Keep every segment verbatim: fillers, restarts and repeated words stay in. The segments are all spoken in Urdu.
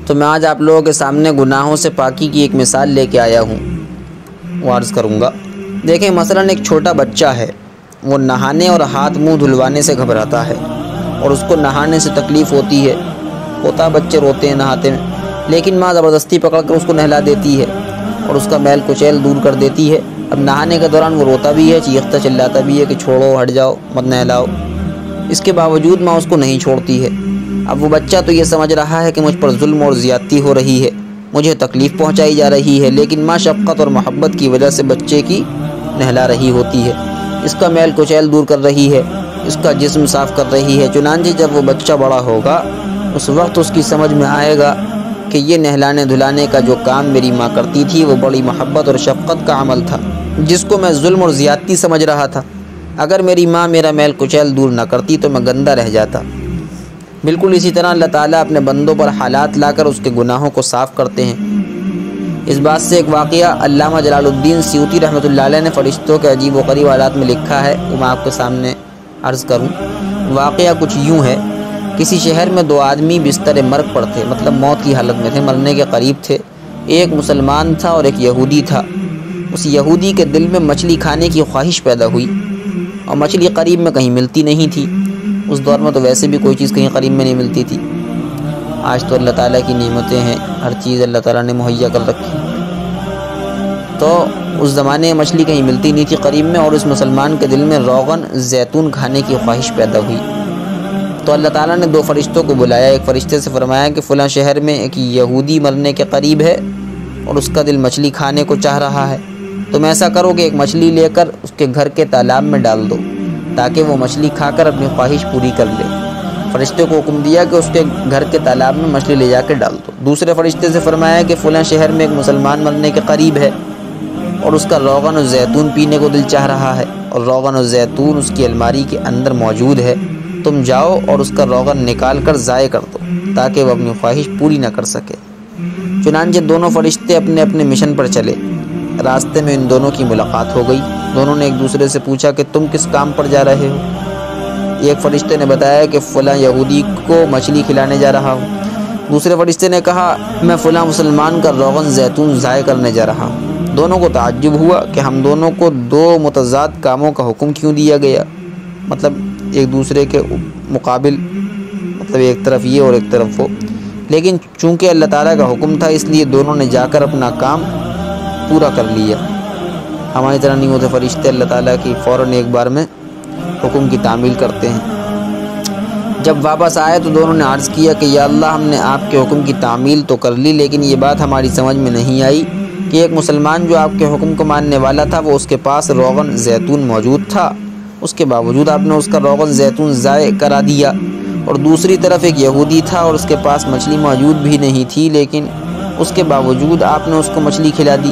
تو میں آج آپ لوگوں کے سامنے گناہوں سے پاکی کی ایک مثال لے کے آیا ہوں، وہ عرض کروں گا۔ دیکھیں مثلاً ایک چھوٹا بچہ ہے، وہ نہانے اور ہاتھ منہ دھلوانے سے گھبراتا ہے اور اس کو نہانے سے تکلیف ہوتی ہے۔ ہوتا بچے روتے ہیں نہاتے میں، لیکن ماں زبردستی پکڑ کر اس کو نہلا دیتی ہے اور اس کا میل کچیل دور کر دیتی ہے۔ اب نہانے کے دوران وہ روتا بھی ہے، چیختا چلاتا بھی ہے کہ چھوڑو، ہٹ جاؤ، مت نہلاؤ۔ اس کے باوجود ماں اس کو نہیں چھوڑتی ہے۔ اب وہ بچہ تو یہ سمجھ رہا ہے کہ مجھ پر ظلم اور زیادتی ہو رہی ہے، مجھے تکلیف پہنچائی جا رہی ہے، لیکن ماں شفقت اور محبت کی وجہ سے بچے کی نہلا رہی ہوتی ہے، اس کا میل کچیل دور کر رہی ہے، اس کا جسم صاف کر رہی ہے۔ چنانچہ جب وہ بچہ بڑا ہوگا اس وقت اس کی سمجھ میں آئے گا کہ یہ نہلانے دھلانے کا جو کام میری ماں کرتی تھی وہ بڑی محبت اور شفقت کا عمل تھا، جس کو میں ظلم اور زیادتی سمجھ رہا تھا۔ اگر میری ماں میرا میل کچیل دور نہ کرتی تو میں گندہ رہ جاتا۔ بالکل اسی طرح اللہ تعالیٰ اپنے بندوں پر حالات لا کر اس کے گناہوں کو صاف کرتے ہیں۔ اس بات سے ایک واقعہ علامہ جلال الدین سیوطی رحمۃ اللہ علیہ نے فرشتوں کے عجیب و غریب حالات میں لکھا ہے، وہ میں آپ کے سامنے عرض کروں۔ واقعہ کچھ یوں ہے، کسی شہر میں دو آدمی بستر مرگ پر تھے، مطلب موت کی حالت میں تھے، مرنے کے قریب تھے۔ ایک مسلمان تھا اور ایک یہودی تھا۔ اس یہودی کے دل میں مچھلی کھانے کی خواہش پیدا ہوئی اور مچھلی قریب میں کہیں ملتی نہیں تھی۔ اس دور میں تو ویسے بھی کوئی چیز کہیں قریب میں نہیں ملتی تھی، آج تو اللہ تعالیٰ کی نعمتیں ہیں، ہر چیز اللہ تعالیٰ نے مہیا کر رکھی، تو اس زمانے میں مچھلی کہیں ملتی نہیں تھی قریب میں، اور اس مسلمان کے دل میں روغن زیتون کھانے کی خواہش پیدا ہوئی۔ تو اللہ تعالیٰ نے دو فرشتوں کو بلایا، ایک فرشتے سے فرمایا کہ فلاں شہر میں ایک یہودی مرنے کے قریب ہے اور اس کا دل مچھلی کھانے کو چاہ رہا ہے، تم ایسا کرو کہ ایک مچھلی لے کر اس کے گھر کے تالاب میں ڈال دو تاکہ وہ مچھلی کھا کر اپنی خواہش پوری کر لے۔ فرشتے کو حکم دیا کہ اس کے گھر کے تالاب میں مچھلی لے جا کے ڈال دو۔ دوسرے فرشتے سے فرمایا کہ فلاں شہر میں ایک مسلمان مرنے کے قریب ہے اور اس کا روغن و زیتون پینے کو دل چاہ رہا ہے، اور روغن و زیتون اس کی الماری کے اندر موجود ہے، تم جاؤ اور اس کا روغن نکال کر ضائع کر دو تاکہ وہ اپنی خواہش پوری نہ کر سکے۔ چنانچہ دونوں فرشتے اپنے اپنے مشن پر چلے۔ راستے میں ان دونوں کی ملاقات ہو گئی۔ دونوں نے ایک دوسرے سے پوچھا کہ تم کس کام پر جا رہے ہو؟ ایک فرشتے نے بتایا کہ فلاں یہودی کو مچھلی کھلانے جا رہا ہوں۔ دوسرے فرشتے نے کہا میں فلاں مسلمان کا روغن زیتون ضائع کرنے جا رہا ہوں۔ دونوں کو تعجب ہوا کہ ہم دونوں کو دو متضاد کاموں کا حکم کیوں دیا گیا، مطلب ایک دوسرے کے مقابل، مطلب ایک طرف یہ اور ایک طرف وہ، لیکن چونکہ اللہ تعالیٰ کا حکم تھا اس لیے دونوں نے جا کر اپنا کام پورا کر لیا۔ ہماری طرح نہیں ہوتے فرشتے، اللہ تعالیٰ کی فوراً ایک بار میں حکم کی تعمیل کرتے ہیں۔ جب واپس آئے تو دونوں نے عرض کیا کہ یا اللہ، ہم نے آپ کے حکم کی تعمیل تو کر لی، لیکن یہ بات ہماری سمجھ میں نہیں آئی کہ ایک مسلمان جو آپ کے حکم کو ماننے والا تھا وہ اس کے پاس روغن زیتون موجود تھا، اس کے باوجود آپ نے اس کا روغن زیتون ضائع کرا دیا، اور دوسری طرف ایک یہودی تھا اور اس کے پاس مچھلی موجود بھی نہیں تھی، لیکن اس کے باوجود آپ نے اس کو مچھلی کھلا دی۔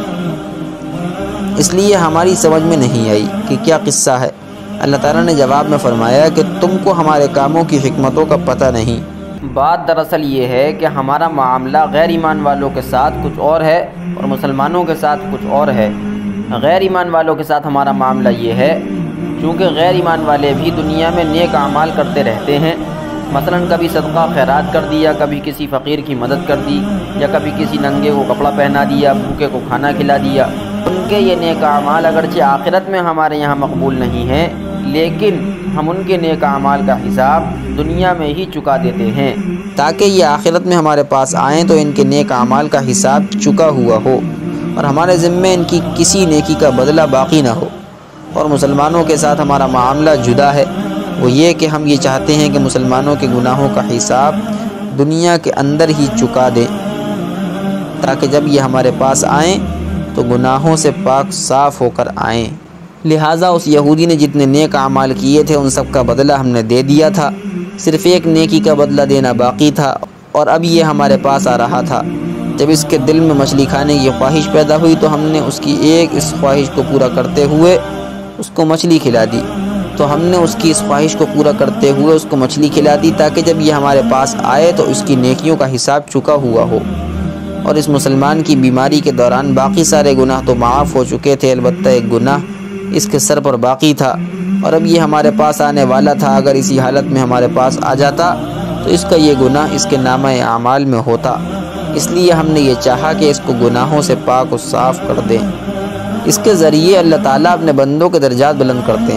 اس لیے ہماری سمجھ میں نہیں آئی کہ کیا قصہ ہے۔ اللہ تعالیٰ نے جواب میں فرمایا کہ تم کو ہمارے کاموں کی حکمتوں کا پتہ نہیں۔ بات دراصل یہ ہے کہ ہمارا معاملہ غیر ایمان والوں کے ساتھ کچھ اور ہے اور مسلمانوں کے ساتھ کچھ اور ہے۔ غیر ایمان والوں کے ساتھ ہمارا معاملہ یہ ہے، چونکہ غیر ایمان والے بھی دنیا میں نیک اعمال کرتے رہتے ہیں، مثلاً کبھی صدقہ خیرات کر دیا، کبھی کسی فقیر کی مدد کر دی، یا کبھی کسی ننگے کو کپڑا پہنا دیا، بھوکے کو کھانا کھلا دیا۔ ان کے یہ نیک اعمال اگرچہ آخرت میں ہمارے یہاں مقبول نہیں ہیں، لیکن ہم ان کے نیک اعمال کا حساب دنیا میں ہی چکا دیتے ہیں تاکہ یہ آخرت میں ہمارے پاس آئیں تو ان کے نیک اعمال کا حساب چکا ہوا ہو اور ہمارے ذمے ان کی کسی نیکی کا بدلہ باقی نہ ہو۔ اور مسلمانوں کے ساتھ ہمارا معاملہ جدا ہے، وہ یہ کہ ہم یہ چاہتے ہیں کہ مسلمانوں کے گناہوں کا حساب دنیا کے اندر ہی چکا دیں تاکہ جب یہ ہمارے پاس آئیں تو گناہوں سے پاک صاف ہو کر آئیں۔ لہٰذا اس یہودی نے جتنے نیک اعمال کیے تھے ان سب کا بدلہ ہم نے دے دیا تھا، صرف ایک نیکی کا بدلہ دینا باقی تھا، اور اب یہ ہمارے پاس آ رہا تھا۔ جب اس کے دل میں مچھلی کھانے کی خواہش پیدا ہوئی تو ہم نے اس کی ایک اس خواہش کو پورا کرتے ہوئے اس کو مچھلی کھلا دی تو ہم نے اس کی اس خواہش کو پورا کرتے ہوئے اس کو مچھلی کھلا دی تاکہ جب یہ ہمارے پاس آئے تو اس کی نیکیوں کا حساب چکا ہوا ہو۔ اور اس مسلمان کی بیماری کے دوران باقی سارے گناہ تو معاف ہو چکے تھے، البتہ ایک گناہ اس کے سر پر باقی تھا، اور اب یہ ہمارے پاس آنے والا تھا۔ اگر اسی حالت میں ہمارے پاس آ جاتا تو اس کا یہ گناہ اس کے نامہ اعمال میں ہوتا، اس لیے ہم نے یہ چاہا کہ اس کو گناہوں سے پاک و صاف کر دیں۔ اس کے ذریعے اللہ تعالیٰ اپنے بندوں کے درجات بلند کرتے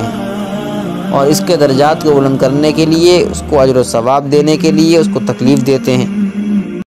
ہیں، اور اس کے درجات کو بلند کرنے کے لیے، اس کو اجر و ثواب دینے کے لیے اس کو تکلیف دیتے ہیں۔